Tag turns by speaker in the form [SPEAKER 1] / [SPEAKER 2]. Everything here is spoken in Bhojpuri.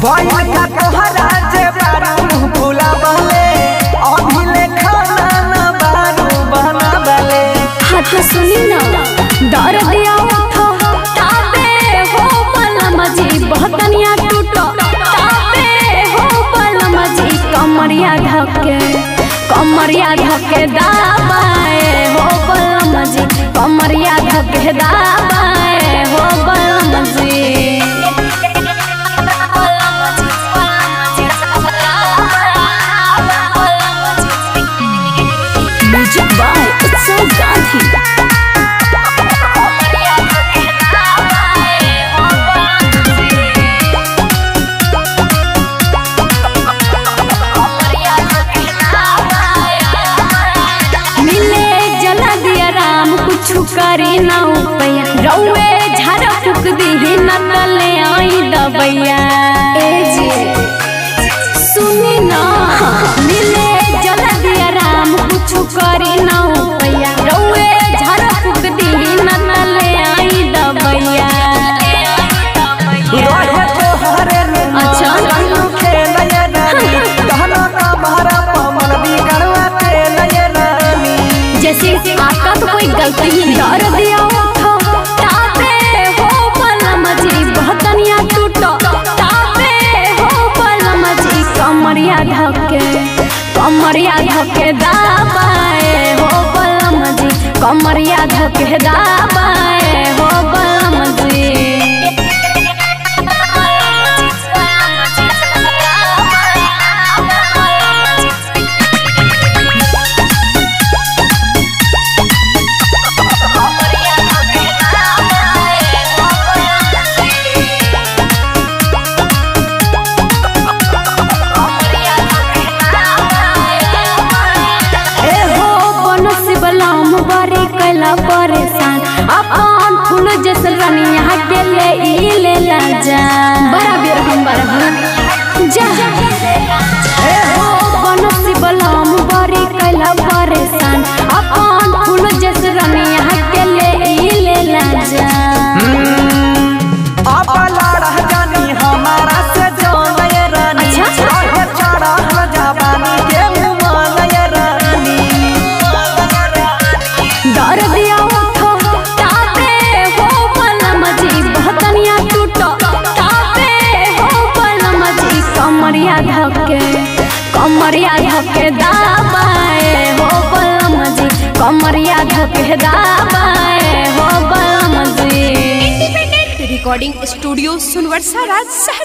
[SPEAKER 1] भइल का तोहरा जे बारू भूला बले अभी ले खाना ना बारू बना बले।
[SPEAKER 2] हाथ सुनी ना डर दिया उठो ताबे हो बलम जी बहतनिया टूटो ताबे हो बलम जी कमरिया धके दाबाए हो बलम जी कमरिया धके दाबाए हो बलम जी। म्यूजिक बाय उत्सव गांधी। करी ना उपैया रउए झाड़ फूक दी न तले आई दबैया। ए जी सुनी ना मिले जल दिया राम कुछ करी ना उपैया रउए झाड़ फूक दी न तले आई दबैया। अच्छा
[SPEAKER 1] खेलया रानी कहना का मारा पमन बिगड़वा तेलया रानी।
[SPEAKER 2] जैसे आपका तो कोई गलती ही डर दिया उठो ताबे हो बलम जी बहतनिया टूटो ताबे हो बलम जी कमरिया धके दाबाए हो बलम जी कमरिया धके दाबाए हो बलम जी। परेशान अपन फूल जैसे रनिया के ले ला जा बड़ा बेर हम बड़ा जा ए हो बनसी बलम बड़ी कैला परेशान अपन फूल जैसे रनिया के ले ला जा।
[SPEAKER 1] अब लड़ा जानी हमारा से जानय रानी रहे चढ़ा जवानी के मुमानय रानी।
[SPEAKER 2] डर दिया उठो ताबे हो बलम जी बहतनिया टूटो ताबे हो बलम जी कमरिया धके दाबाए हो बलम जी कमरिया धके दाबाए हो बलम जी।
[SPEAKER 3] रिकॉर्डिंग स्टूडियो सुनवर्षा राज।